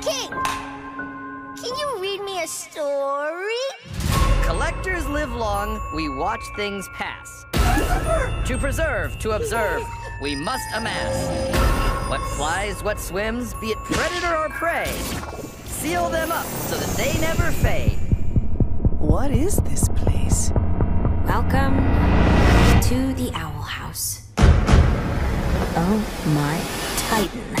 king! Can you read me a story? Collectors live long, we watch things pass. To preserve, to observe, we must amass. What flies, what swims, be it predator or prey. Seal them up so that they never fade. What is this place? Welcome to the Owl House. Oh my Titan.